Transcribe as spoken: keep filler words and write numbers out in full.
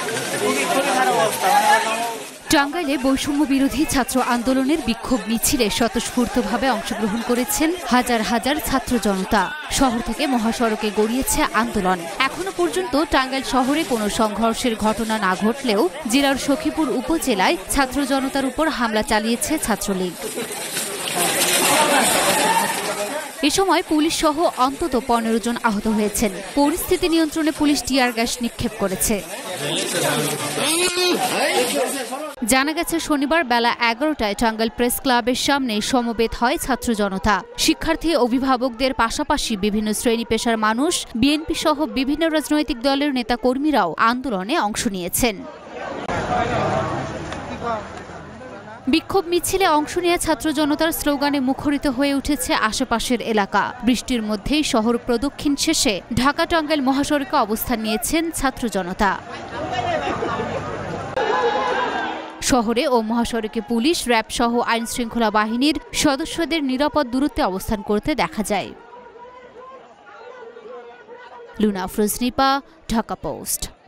টাঙ্গাইলে বৈষম্য বিরোধী ছাত্র আন্দোলনের বিক্ষোভ মিছিলে স্বতঃস্ফূর্তভাবে অংশগ্রহণ করেছেন হাজার হাজার ছাত্র জনতা। শহর থেকে মহাসড়কে গড়িয়েছে আন্দোলন। এখনো পর্যন্ত টাঙ্গাইল শহরে কোনো সংঘর্ষের ঘটনা না ঘটলেও জেলার সখীপুর উপজেলায় ছাত্র জনতার উপর হামলা চালিয়েছে ছাত্রলীগ। এ সময় পুলিশ সহ অন্তত পনেরো জন আহত হয়েছেন। পরিস্থিতি নিয়ন্ত্রণে পুলিশ টিয়ার গ্যাস নিক্ষেপ করেছে। জানা গেছে শনিবার বেলা এগারোটায় টাঙ্গাইল প্রেস ক্লাবের সামনে সমবেত হয় ছাত্র জনতা। শিক্ষার্থী, অভিভাবকদের পাশাপাশি বিভিন্ন শ্রেণী পেশার মানুষ, বিএনপি সহ বিভিন্ন রাজনৈতিক দলের নেতাকর্মীরাও আন্দোলনে অংশ নিয়েছেন। বিক্ষোভ মিছিলে অংশ নিয়ে ছাত্র জনতার স্লোগানে মুখরিত হয়ে উঠেছে আশেপাশের এলাকা। বৃষ্টির মধ্যেই শহর প্রদক্ষিণ শেষে ঢাকা টাঙ্গাইল মহাসড়কে অবস্থান নিয়েছেন ছাত্র জনতা। শহরে ও মহাসড়কে পুলিশ, র্যাব সহ আইন শৃঙ্খলা বাহিনীর সদস্যদের নিরাপদ দূরত্বে অবস্থান করতে দেখা যায়। লুনা আফরোজ নিপা, ঢাকা পোস্ট।